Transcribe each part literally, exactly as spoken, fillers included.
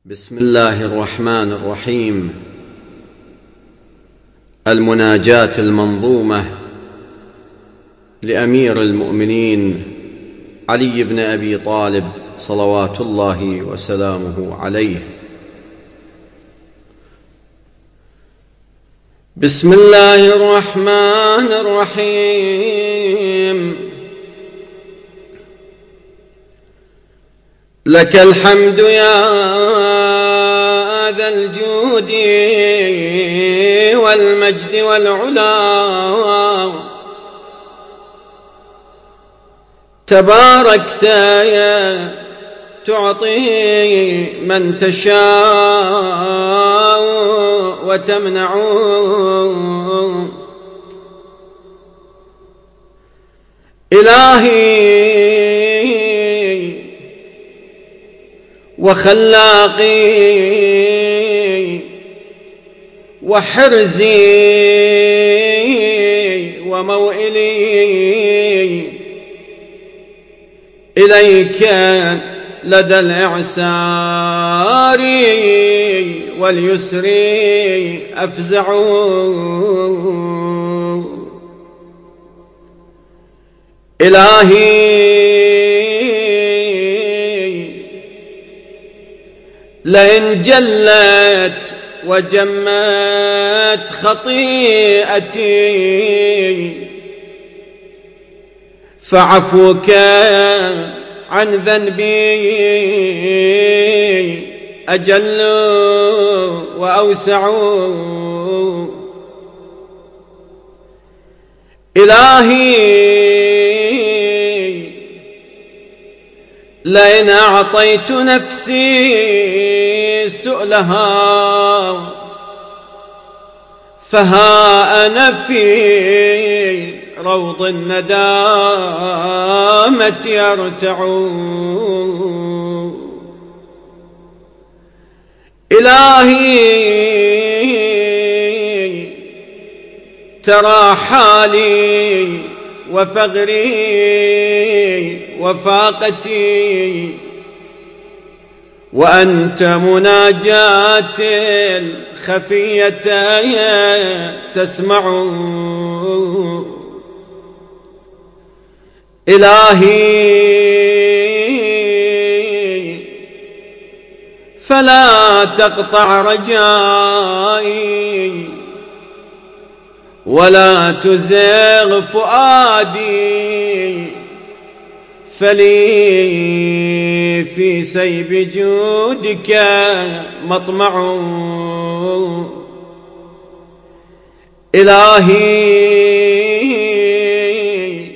بسم الله الرحمن الرحيم. المناجاة المنظومة لأمير المؤمنين علي بن أبي طالب صلوات الله وسلامه عليه. بسم الله الرحمن الرحيم. لك الحمد يا ذا الجود والمجد والعلا، تباركت يا تعطي من تشاء وتمنع، إلهي وخلاقي وحرزي وموئلي، إليك لدى الإعسار واليسر أفزع، إلهي لئن جلت وجمت خطيئتي، فعفوك عن ذنبي أجل وأوسع، إلهي لئن أعطيت نفسي سؤلها، فها أنا في روض الندامة يرتع، إلهي ترى حالي وفقري وفاقتي، وأنت مناجاتي الخفية تسمع، إلهي فلا تقطع رجائي ولا تزغ فؤادي، فلي في سيب جودك مطمع، إلهي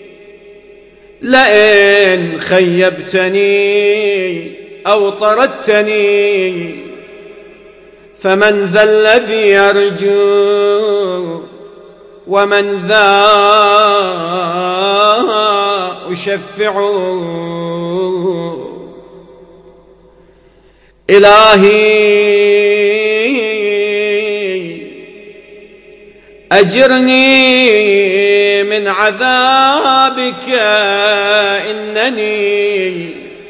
لئن خيبتني أو طردتني، فمن ذا الذي يرجو ومن ذا أشفع، إلهي أجرني من عذابك، إنني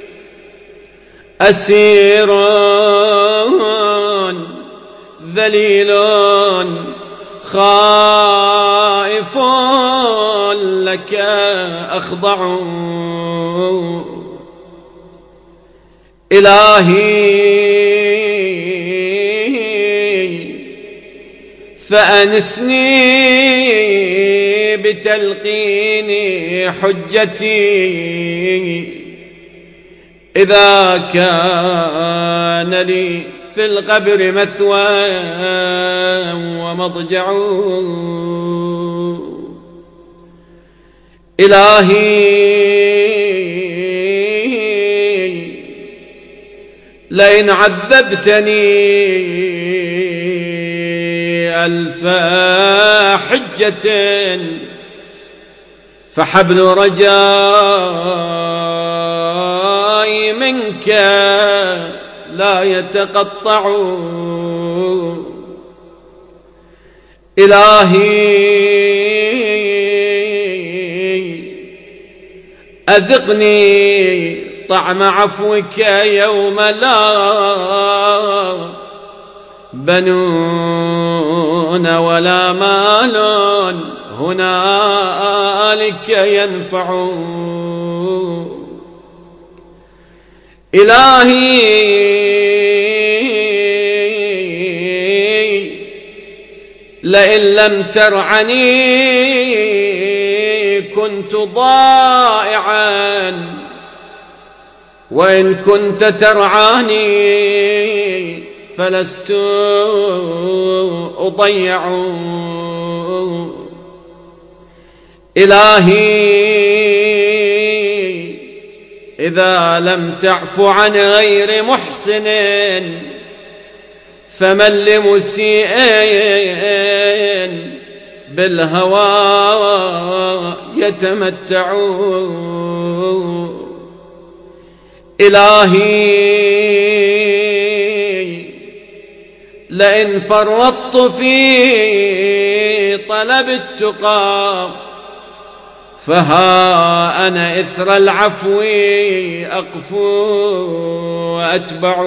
أسير ذليل خائف لك أخضع، إلهي فأنسني بتلقين حجتي، إذا كان لي في القبر مثوى ومضجع، إلهي لئن عذبتني ألف حجة، فحبل رجائي منك لا يتقطع، إلهي أذقني طعم عفوك يوم لا بنون ولا مال هنالك ينفع. إلهي لئن لم ترعني كنت ضائعا، وإن كنت ترعاني فلست أضيع. إلهي إذا لم تعف عن غير محسن فمن لمسيء بالهوى يتمتع. إلهي لئن فرطت في طلب التقى فها أنا إثر العفو أقفو وأتبع.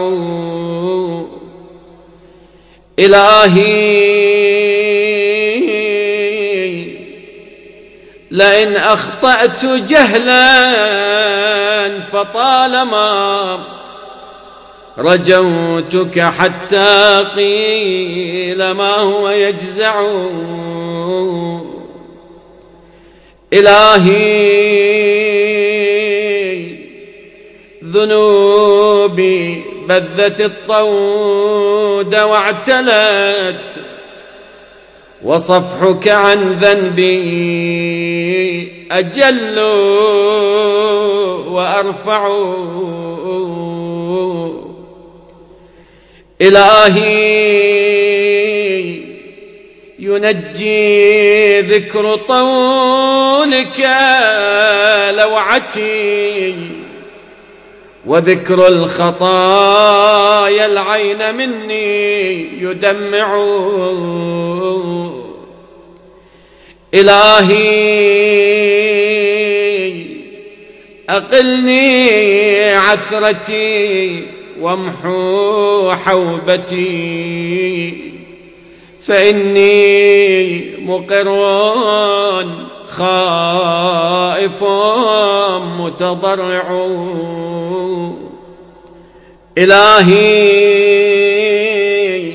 إلهي لئن أخطأت جهلا فطالما رجوتك حتى قيل ما هو يجزع. إلهي ذنوبي بذت الطود واعتلت، وصفحك عن ذنبي أجل وأرفع. إلهي ينجي ذكر طولك لوعتي، وذكر الخطايا العين مني يدمع. إلهي أقلني عثرتي وامحو حوبتي، فإني مقر خائف متضرع. إلهي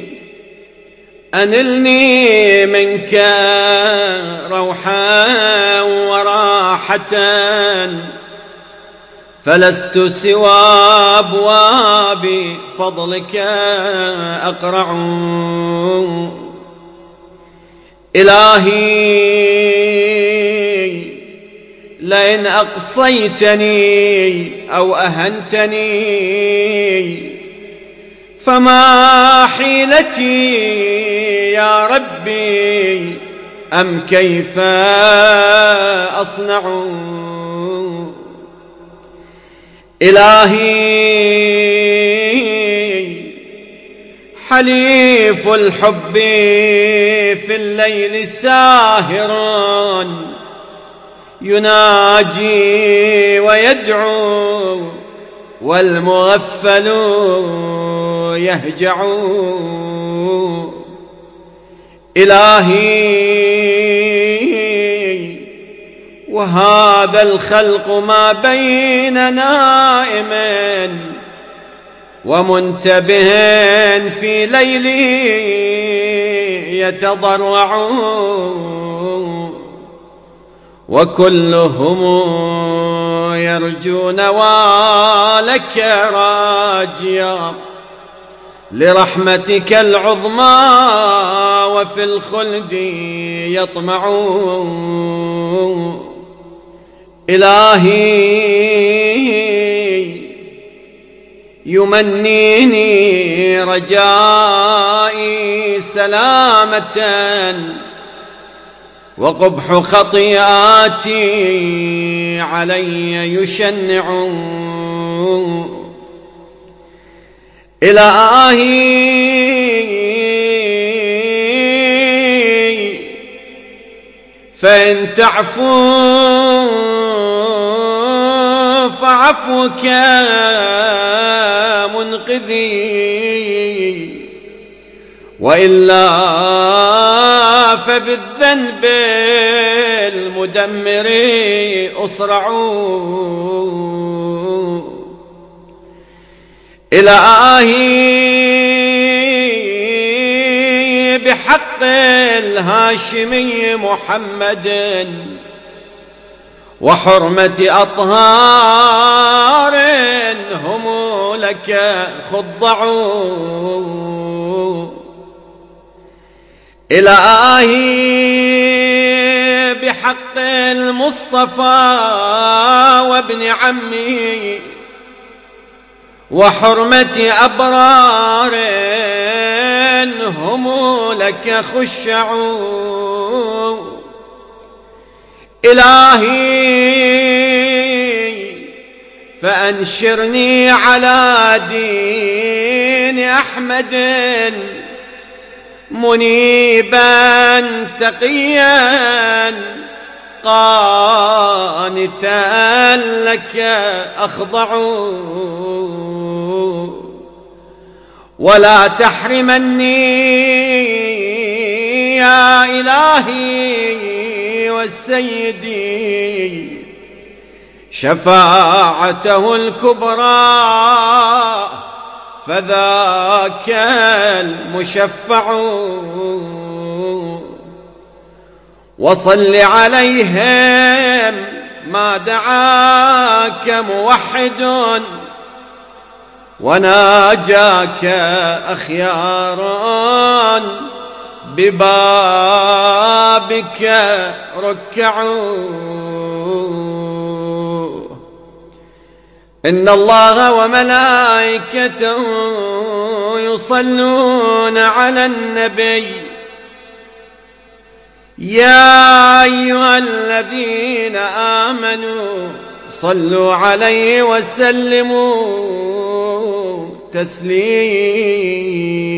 أنلني منك روحا وراحة، فلست سوى أبواب فضلك أقرع. إلهي لئن أقصيتني أو أهنتني فما حيلتي يا ربي أم كيف أصنع. إلهي حليف الحب في الليل ساهر يناجي ويدعو، والمغفل يهجع. إلهي وهذا الخلق ما بين نائم ومنتبه في ليلي يتضرع، وكلهم يرجون والك راجيا لرحمتك العظمى وفي الخلد يطمع. إلهي يمنيني رجائي سلامة، وقبح خطيئاتي علي يشنع. إلهي فإن تعفو فعفوك منقذي، وإلا فبالذنب المدمر أصرع. إلهي بحق الهاشمي محمد وحرمة أطهار هم لك خضعوا. إلهي بحق المصطفى وابن عمي وحرمة أبرار هم لك خشعوا. إلهي فأنشرني على دين أحمد منيبا تقيا قانتا لك أخضع. ولا تحرمني يا إلهي والسيدي شفاعته الكبرى فذاك المشفع. وصل عليهم ما دعاك موحد وناجاك أخيار ببابك ركعوا. إن الله وملائكته يصلون على النبي يا أيها الذين آمنوا صلوا عليه وسلموا تسليما.